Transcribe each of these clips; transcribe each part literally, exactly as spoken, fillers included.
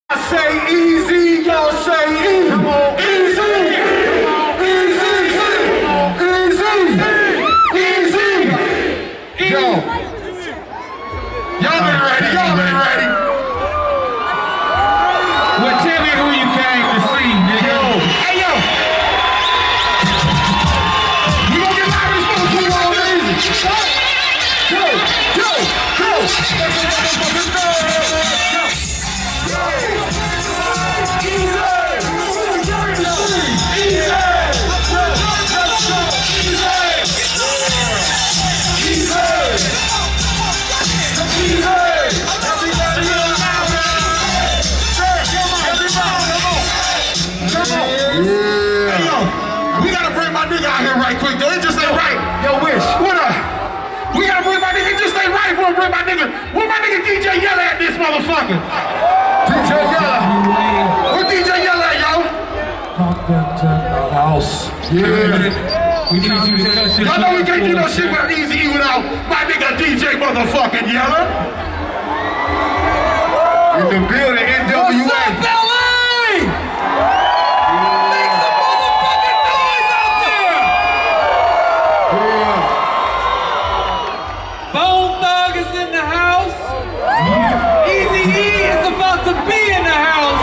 I say easy, y'all say easy. Come on, easy. Easy, easy, easy. Yo, y'all been ready, y'all been ready. Well, tell me who you came to see, nigga. Yo, hey yo. We gonna get live in this motherfucker all easy. Go, go, go. Out here right quick though, it just ain't right. Yo, Wish, what up? We gotta bring my nigga, it just ain't right if we don't bring my nigga. Where my nigga D J Yella at this motherfucker? D J Yella. Where D J Yella at, yo? House. Yeah. We can't do that shit. Y'all know we can't do no shit without Easy E without my nigga D J motherfucking Yella. In the building, N W A. What's up, L A? To be in the house.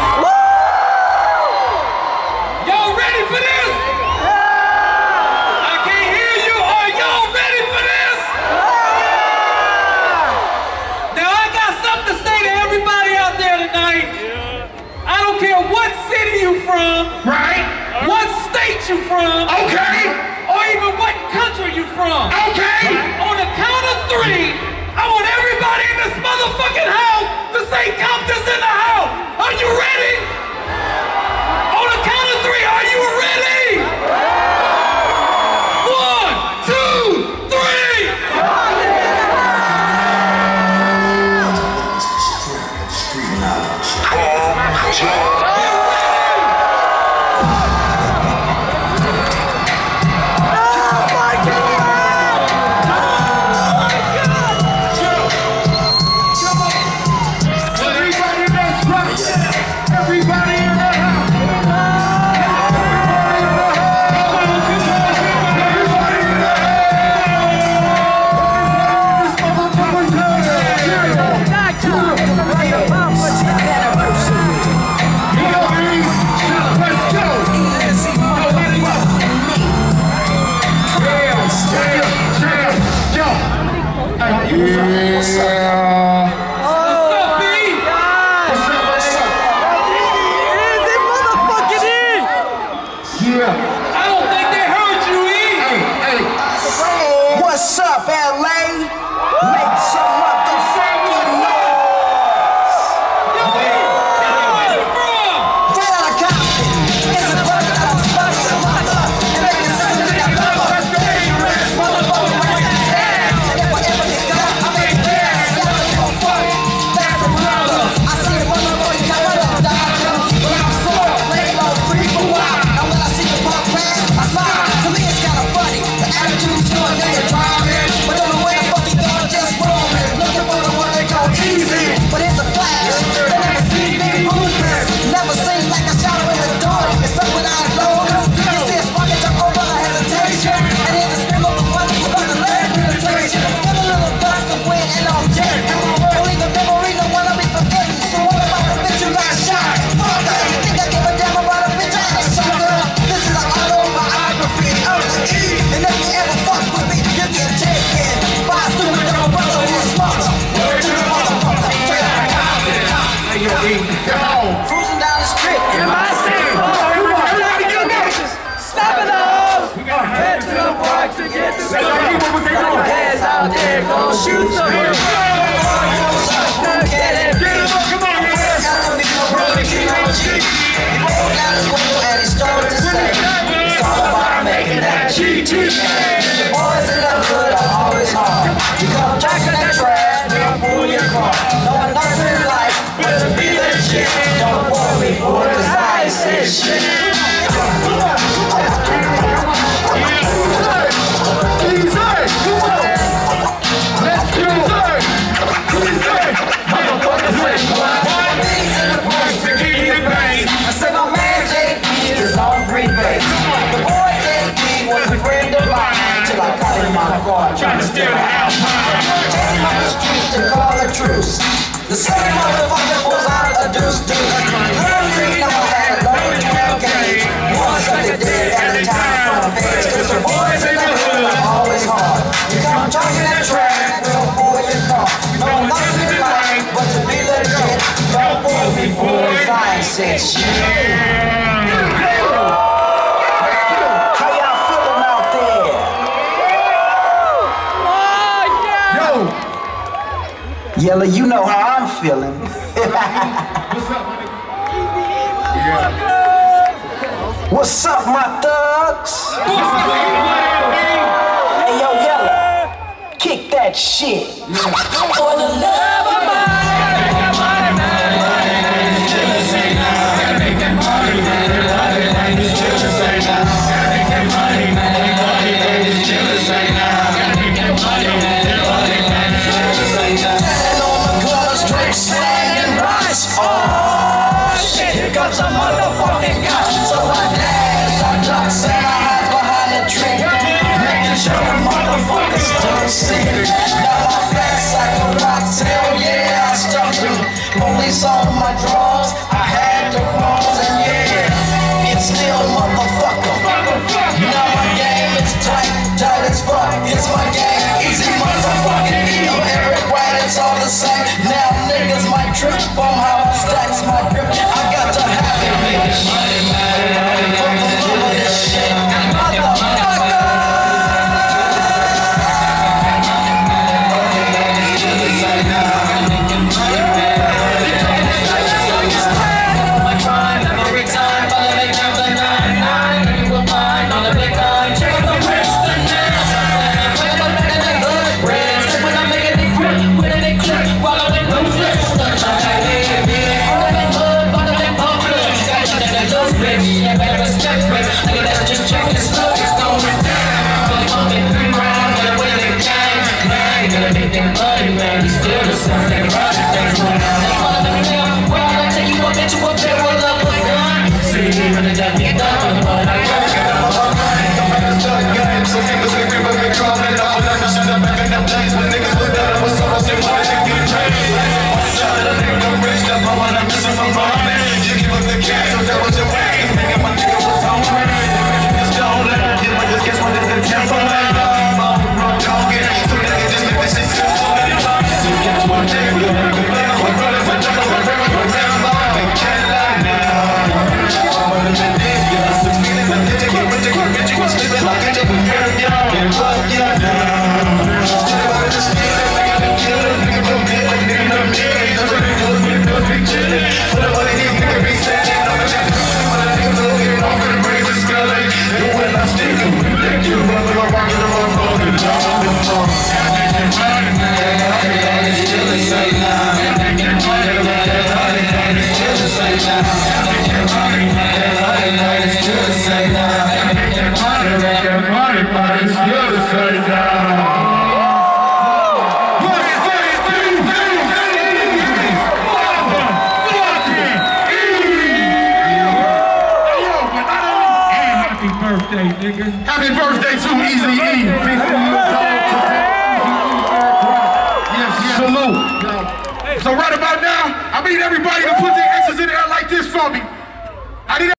Y'all ready for this? I can't hear you. Are y'all ready for this? Now I got something to say to everybody out there tonight. I don't care what city you from, right? What state you from, okay, or even what country you from. Okay. On the count of three, I want everybody in this motherfucking house to say Compton's in the house. Are you ready? On the count of three, are you ready? One, two, three. Street knowledge. Shoot some here. Get it. Get it. Come on, man. It's all about making that G T. The boys in the hood are always hard. You come tracking that trash, they'll pull your car. No one knows in life, but to be legit. Don't bore me, boy, cause I ain't say shit. Easy. Come on. Let's do it. truce. The second motherfucker was out a deuce deuce. Third grade, I had a low twelve gauge. One sucker dead at the time from the page. Cause the boys in the hood are always hard. You come talking that trash, they'll pull your car. No nothing in life but to be legit. Don't fool me, boys, I ain't said shit. Yella, you know how I'm feeling. What's up, my thugs? Hey, yo, Yella, kick that shit. For the love of a motherfucking gun. So I dash, I duck, say I hide behind the trigger, making sure motherfuckers don't see it. Now I'm fast like a rock, hell yeah, I stuck them. Police on my drawers, I had to pause, and yeah, it's still motherfucker. Now my game is tight, tight as fuck. It's my game, easy motherfucking deal. Eric White, it's all the same. Now niggas might trip on how I stacks my grip. I got to have it, bitch. Money, money, money, for the love of this shit, motherfucker. Happy birthday to Easy E. Yes, yes. Salute. So right about now, I need everybody to put their X's in the air like this for me. I need